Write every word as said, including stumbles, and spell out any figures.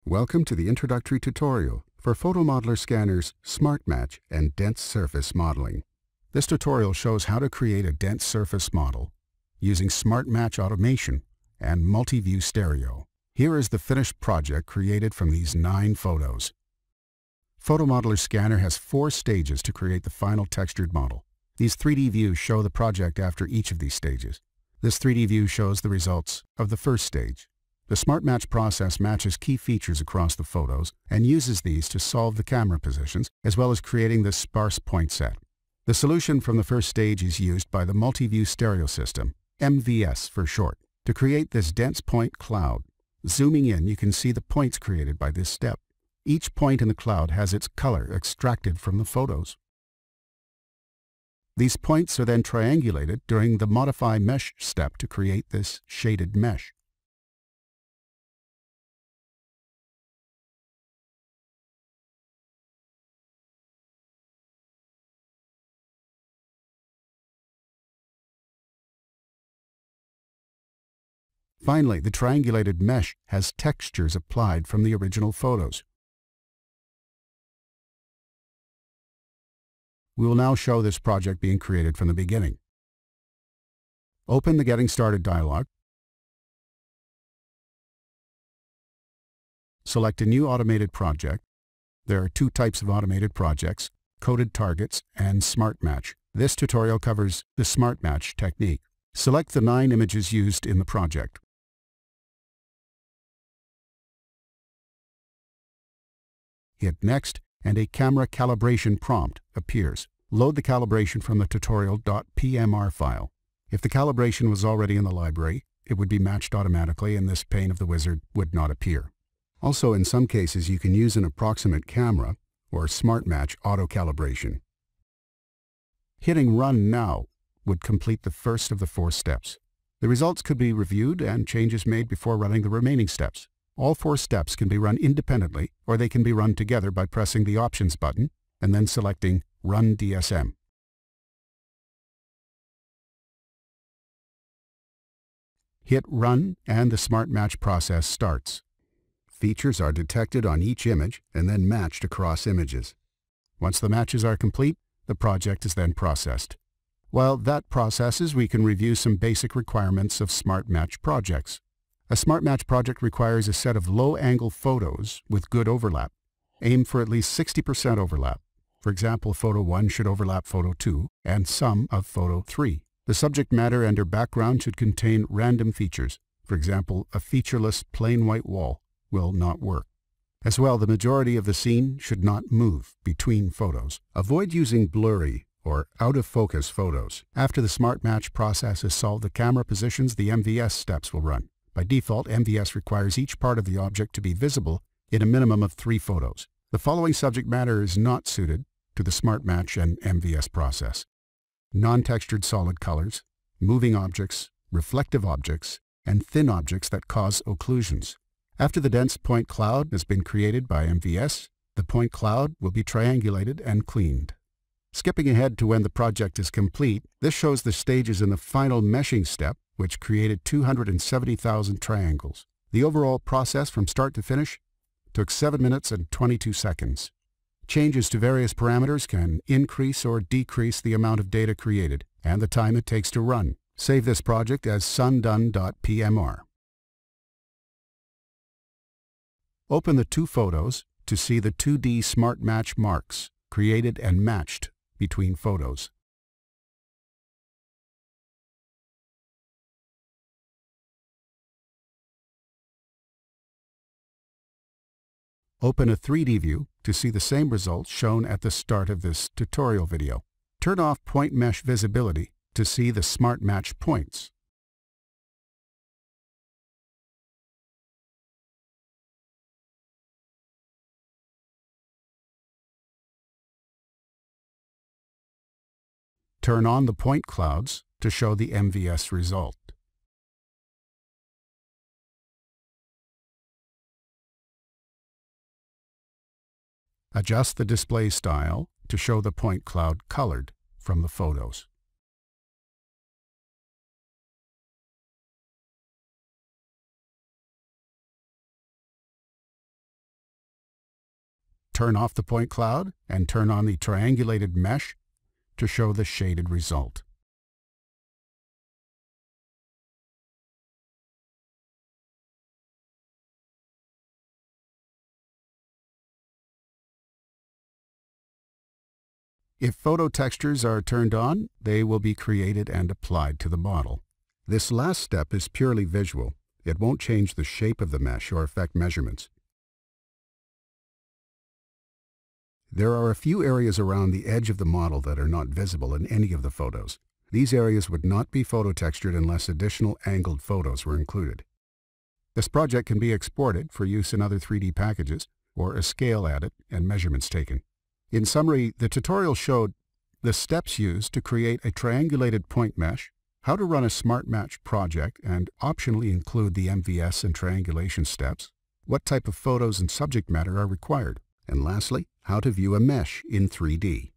Welcome to the introductory tutorial for PhotoModeler Scanner's SmartMatch and dense surface modeling. This tutorial shows how to create a dense surface model using SmartMatch automation and multi-view stereo. Here is the finished project created from these nine photos. PhotoModeler's Scanner has four stages to create the final textured model. These three D views show the project after each of these stages. This three D view shows the results of the first stage. The SmartMatch process matches key features across the photos and uses these to solve the camera positions, as well as creating this sparse point set. The solution from the first stage is used by the multi-view stereo system, M V S for short, to create this dense point cloud. Zooming in, you can see the points created by this step. Each point in the cloud has its color extracted from the photos. These points are then triangulated during the Modify Mesh step to create this shaded mesh. Finally, the triangulated mesh has textures applied from the original photos. We will now show this project being created from the beginning. Open the Getting Started dialog. Select a new automated project. There are two types of automated projects, coded targets and SmartMatch. This tutorial covers the SmartMatch technique. Select the nine images used in the project. Hit Next, and a camera calibration prompt appears. Load the calibration from the tutorial.pmr file. If the calibration was already in the library, it would be matched automatically and this pane of the wizard would not appear. Also, in some cases, you can use an approximate camera or SmartMatch auto calibration. Hitting Run Now would complete the first of the four steps. The results could be reviewed and changes made before running the remaining steps. All four steps can be run independently, or they can be run together by pressing the Options button and then selecting Run D S M. Hit Run and the SmartMatch process starts. Features are detected on each image and then matched across images. Once the matches are complete, the project is then processed. While that processes, we can review some basic requirements of SmartMatch projects. A SmartMatch project requires a set of low-angle photos with good overlap. Aim for at least sixty percent overlap. For example, photo one should overlap photo two and some of photo three. The subject matter and or background should contain random features. For example, a featureless plain white wall will not work. As well, the majority of the scene should not move between photos. Avoid using blurry or out-of-focus photos. After the SmartMatch process has solved the camera positions, the M V S steps will run. By default, M V S requires each part of the object to be visible in a minimum of three photos. The following subject matter is not suited to the SmartMatch and M V S process: non-textured solid colors, moving objects, reflective objects, and thin objects that cause occlusions. After the dense point cloud has been created by M V S, the point cloud will be triangulated and cleaned. Skipping ahead to when the project is complete, this shows the stages in the final meshing step, which created two hundred seventy thousand triangles. The overall process from start to finish took seven minutes and twenty-two seconds. Changes to various parameters can increase or decrease the amount of data created and the time it takes to run. Save this project as sundone.pmr. Open the two photos to see the two D SmartMatch marks created and matched between photos. Open a three D view to see the same results shown at the start of this tutorial video. Turn off point mesh visibility to see the SmartMatch points. Turn on the point clouds to show the M V S result. Adjust the display style to show the point cloud colored from the photos. Turn off the point cloud and turn on the triangulated mesh to show the shaded result. If photo textures are turned on, they will be created and applied to the model. This last step is purely visual. It won't change the shape of the mesh or affect measurements. There are a few areas around the edge of the model that are not visible in any of the photos. These areas would not be photo textured unless additional angled photos were included. This project can be exported for use in other three D packages, or a scale added and measurements taken. In summary, the tutorial showed the steps used to create a triangulated point mesh, how to run a SmartMatch project and optionally include the M V S and triangulation steps, what type of photos and subject matter are required, and lastly, how to view a mesh in three D.